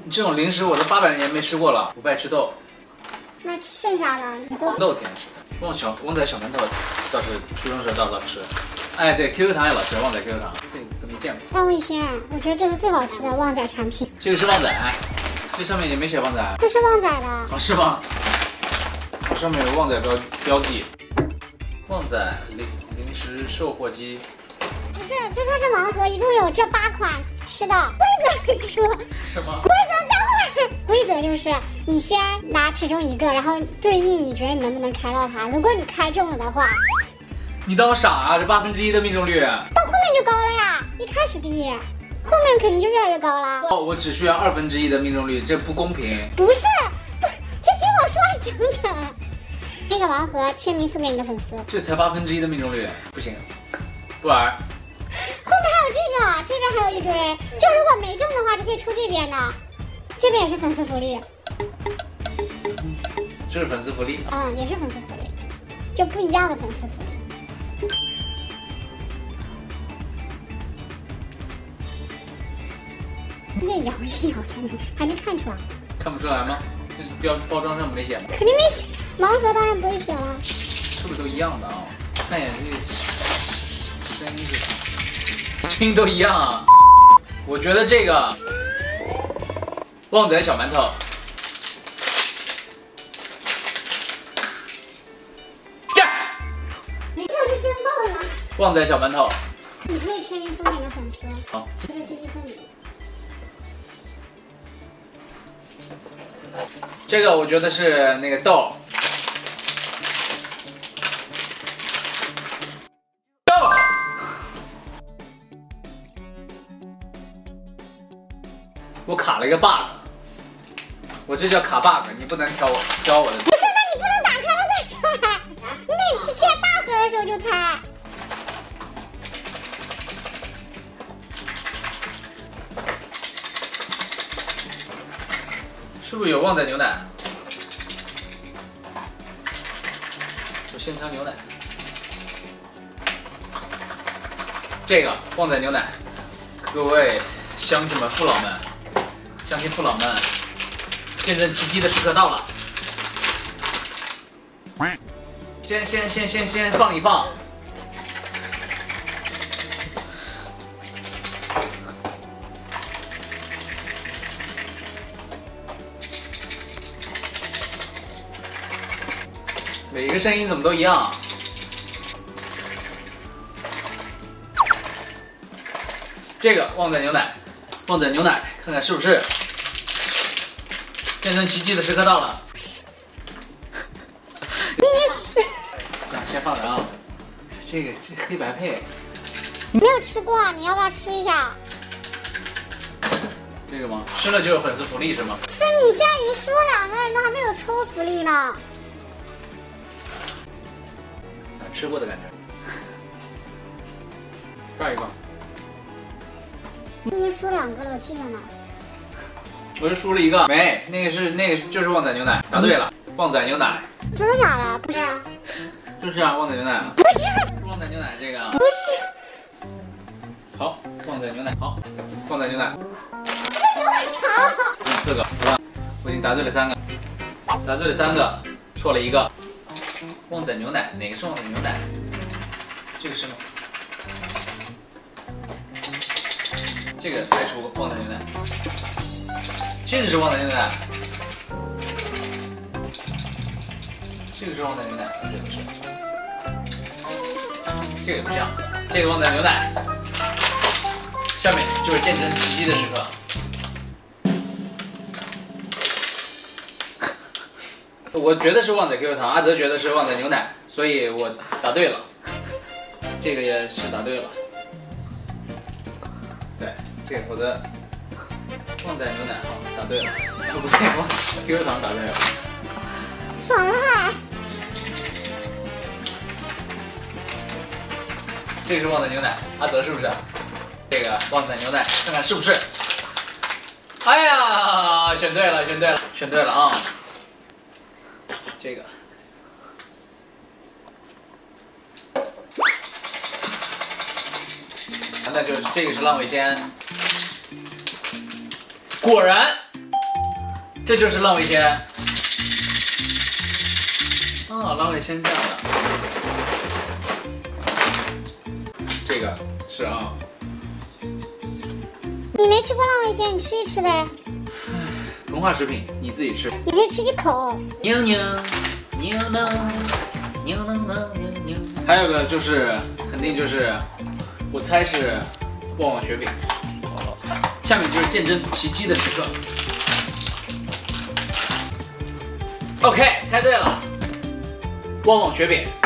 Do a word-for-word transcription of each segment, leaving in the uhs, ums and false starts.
这种零食我都八百年没吃过了，我不爱吃豆。 那剩下的你都豆挺爱吃。旺小旺仔小馒头倒是初中时候倒是老吃。哎，对 ，Q Q 糖也老吃，旺仔 Q Q 糖这个都没见过。 让味仙，我觉得这是最好吃的旺仔产品。 这个是旺仔，这上面也没写旺仔。 这是旺仔的。 哦，是吗？上面有旺仔标标记。旺仔零零食售货机。 不是，就算是盲盒，一共有这八款吃的。规则说什么？ 规则等会儿。规则就是你先拿其中一个，然后对应你觉得你能不能开到它。如果你开中了的话， 你当我傻啊？这八分之一的命中率， 到后面就高了呀。一开始低，后面肯定就越来越高了。 哦，我只需要二分之一的命中率，这不公平。 不是，不，这听我说完整整。那个盲盒签名送给你的粉丝。 这才八分之一的命中率，不行，不玩。 后面还有这个，这边还有一堆。就如果没中的话，就可以出这边的，这边也是粉丝福利。 这是粉丝福利。 嗯，也是粉丝福利，就不一样的粉丝福利。那个摇一摇才能还能看出来。 看不出来吗？这是标包装上没写吗？ 肯定没写，盲盒当然不会写了。 是不是都一样的啊？看一眼这个声音是啥？声音都一样啊。我觉得这个旺仔小馒头，呀， 你可是真爆了！ 旺仔小馒头， 你可以签名送给你的粉丝。 好， 这是第一份礼物。 这个我觉得是那个豆。我卡了一个 bug， 我这叫卡 bug， 你不能挑我挑我的。 不是，那你不能打开了再猜，你得之前大盒的时候就猜。 是不是有旺仔牛奶？有鲜香牛奶。这个旺仔牛奶，各位乡亲们、父老们。乡亲父老们，见证奇迹的时刻到了。先先先先先放一放。每个声音怎么都一样？这个旺仔牛奶，旺仔牛奶。看看是不是？见证奇迹的时刻到了。 你是先放着啊。这个这黑白配。 没有吃过，你要不要吃一下？ 这个吗？吃了就有粉丝福利是吗？ 是你现在已经输两个，你都还没有抽福利呢。 吃过的感觉。这儿一个。 你已经输两个了，我记得呢。 我是输了一个，没，那个是那个就是旺仔牛奶，答对了，旺仔牛奶。 真的假的？不是。 就是啊，旺仔牛奶。 不是。 旺仔牛奶这个。 不是。 好，旺仔牛奶，好，旺仔牛奶。 是牛奶糖。 四个，对吧？我已经答对了三个，答对了三个，错了一个。旺仔牛奶，哪个是旺仔牛奶？这个是吗？这个排除旺仔牛奶，这个是旺仔牛奶，这个是旺仔牛奶，这个不是，这个也不像，这个旺仔牛奶，下面就是见证奇迹的时刻。我觉得是旺仔 Q Q 糖，阿泽觉得是旺仔牛奶，所以我答对了，这个也是答对了，对。这个否则旺仔牛奶好答对了，哦不对，旺仔 Q Q 糖答对了， 爽了！ 这个是旺仔牛奶，阿泽是不是？这个旺仔牛奶，看看是不是？哎呀，选对了，选对了，选对了啊！这个。那就是这个是浪味仙，果然这就是浪味仙。啊，浪味仙这样的。这个是啊。 你没吃过浪味仙，你吃一吃呗。 膨化食品，你自己吃。 你可以吃一口。 牛牛牛能牛能能牛牛。还有个就是肯定就是，我猜是旺旺雪饼。下面就是见证奇迹的时刻。OK， 猜对了，旺旺雪饼。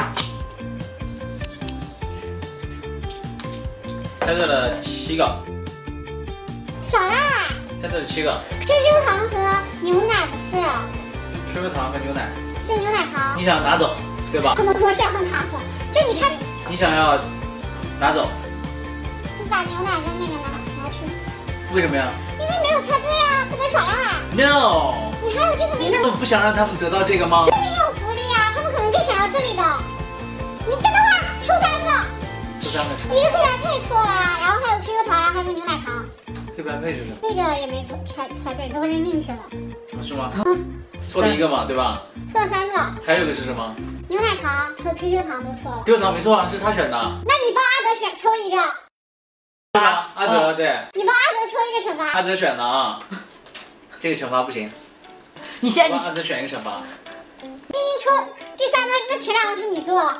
猜对了七个。 少啦。 猜对了七个。 Q Q 糖和牛奶不是。 Q Q 糖和牛奶。 是牛奶糖。 你想拿走，对吧？ 怎么我想拿走？就你看。 你想要拿走？ 你把牛奶跟那个拿拿去。 为什么呀？ 因为没有猜对啊，不能耍赖。 No。 你还有这个没能？ 不想让他们得到这个吗？ 这里有福利啊，他们可能更想要这里的。你等等会儿，抽三个。 抽三个。 一个黑白配错了，然后还有 Q Q 糖，还有个牛奶糖。 黑白配是什么？ 那个也没错，猜猜对，都扔进去了。 是吗？错了一个嘛，对吧？ 错了三个。 还有一个是什么？ 牛奶糖和 Q Q 糖都错了。 Q Q 糖没错啊，是他选的。 那你帮阿泽选抽一个。 对吧？阿泽对。 你帮阿泽抽一个惩罚。 阿泽选的啊，这个惩罚不行。你现在帮阿泽选一个惩罚。 你已经抽第三个，那前两个是你做。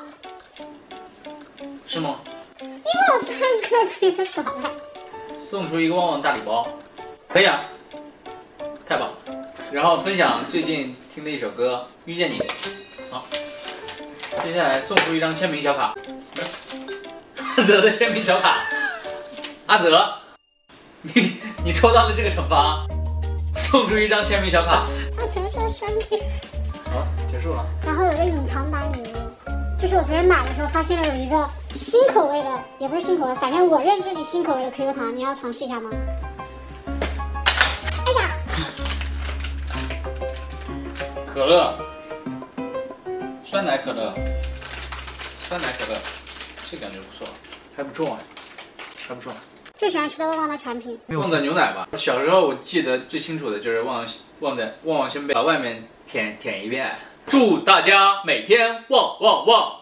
是吗？ 因为我三个可以耍赖。 送出一个旺旺大礼包，可以啊，太棒了。然后分享最近听的一首歌《遇见你》。好，接下来送出一张签名小卡，阿泽的签名小卡。阿泽，你你抽到了这个惩罚，送出一张签名小卡。 阿泽说生日。 好，结束了。 然后有个隐藏版礼物，就是我昨天买的时候发现了有一个新口味的，也不是新口味，反正我认知里新口味的 Q Q 糖，你要尝试一下吗？哎呀， 可乐，酸奶可乐，酸奶可乐，这感觉不错，还不错，还不错。 最喜欢吃的旺旺的产品， 旺仔牛奶吧。小时候我记得最清楚的就是旺旺仔旺旺仙贝，把外面舔舔一遍。祝大家每天旺旺旺！